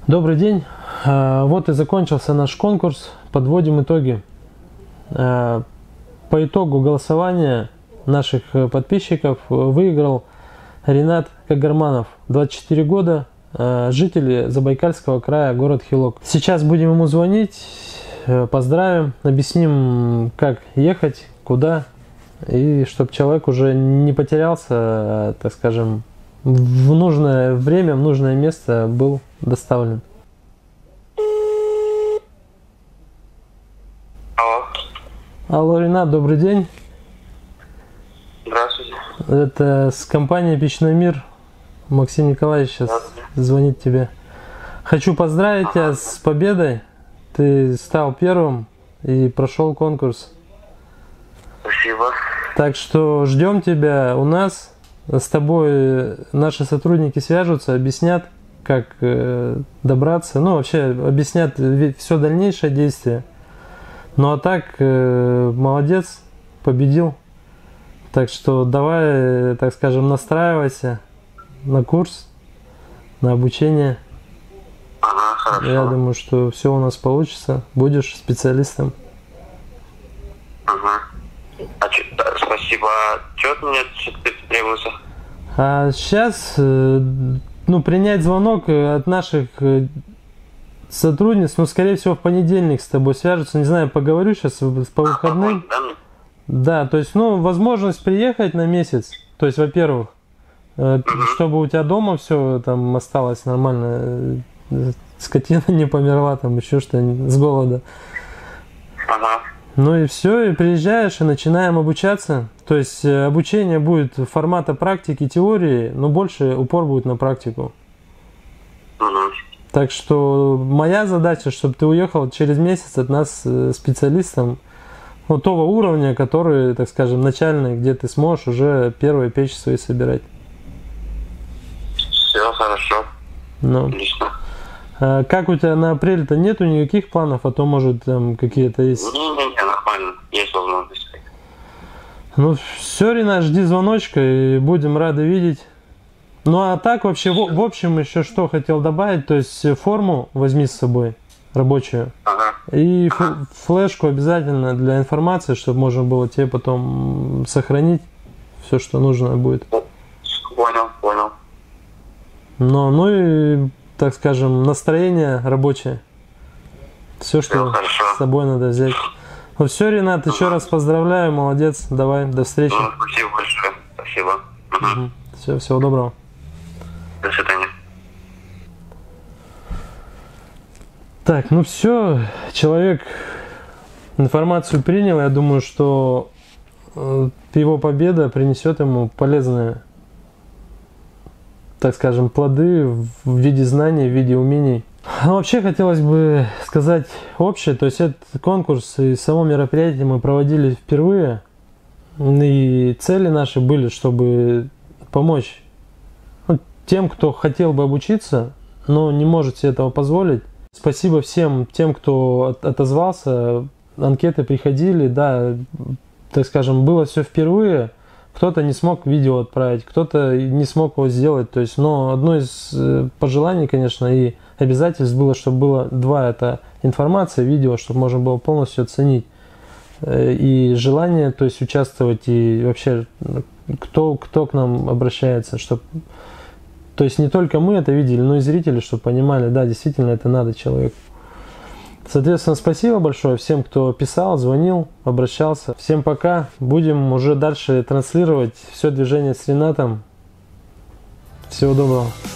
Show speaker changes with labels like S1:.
S1: Добрый день. Вот и закончился наш конкурс. Подводим итоги. По итогу голосования наших подписчиков выиграл Ринат Кагарманов, 24 года, житель Забайкальского края, город Хилок. Сейчас будем ему звонить, поздравим, объясним, как ехать, куда, и чтобы человек уже не потерялся, так скажем, в нужное время, в нужное место был доставлен.
S2: Алло.
S1: Алло, Ринат, добрый день.
S2: Здравствуйте.
S1: Это с компании «Печной мир». Максим Николаевич сейчас звонит тебе. Хочу поздравить тебя с победой. Ты стал первым и прошел конкурс.
S2: Спасибо.
S1: Так что ждем тебя у нас. С тобой наши сотрудники свяжутся, объяснят, как добраться. Ну, вообще объяснят все дальнейшее действие. Ну а так, молодец, победил. Так что давай, так скажем, настраивайся на курс, на обучение.
S2: Ага, хорошо.
S1: Я думаю, что все у нас получится. Будешь специалистом.
S2: Ага. Спасибо. Что от меня требуется?
S1: А сейчас, принять звонок от наших сотрудниц, скорее всего, в понедельник с тобой свяжутся. Не знаю, поговорю сейчас по выходным. Да, то есть, возможность приехать на месяц. То есть, во-первых, чтобы у тебя дома все там осталось нормально, скотина не померла, там еще что-нибудь с голода.
S2: Ага.
S1: Ну и все, и приезжаешь, и начинаем обучаться. То есть обучение будет формата практики, теории, но больше упор будет на практику.
S2: Угу.
S1: Так что моя задача, чтобы ты уехал через месяц от нас специалистом того уровня, который, так скажем, начальный, где ты сможешь уже первые печи свои собирать.
S2: Все хорошо. Отлично.
S1: Как у тебя на апрель-то нету никаких планов, а то может там какие-то есть?
S2: Не, нормально, есть возможность.
S1: Ну все, Ринат, жди звоночка и будем рады видеть. Ну а так вообще, в общем, еще что хотел добавить, то есть форму возьми с собой, рабочую.
S2: Ага.
S1: И флешку обязательно для информации, чтобы можно было тебе потом сохранить все, что нужно будет.
S2: Понял.
S1: Ну и, так скажем, настроение рабочее. Все, что с собой надо взять. Ну все, Ринат, еще раз поздравляю, молодец, давай, до встречи.
S2: Спасибо большое, спасибо.
S1: Угу. Все, всего доброго.
S2: До свидания.
S1: Так, все, человек информацию принял, я думаю, что его победа принесет ему полезные, так скажем, плоды в виде знаний, в виде умений. Вообще хотелось бы сказать общее, то есть этот конкурс и само мероприятие мы проводили впервые, и цели наши были, чтобы помочь тем, кто хотел бы обучиться, но не может себе этого позволить. Спасибо всем тем, кто отозвался, анкеты приходили, да, так скажем, было все впервые. Кто-то не смог видео отправить, кто-то не смог его сделать. То есть, но одно из пожеланий, конечно, и обязательств было, чтобы было два: это информация, видео, чтобы можно было полностью оценить. И желание, то есть участвовать, и вообще кто к нам обращается, чтобы, то есть не только мы это видели, но и зрители, чтобы понимали, да, действительно это надо человеку. Соответственно, спасибо большое всем, кто писал, звонил, обращался. Всем пока. Будем уже дальше транслировать все движение с Ринатом. Всего доброго.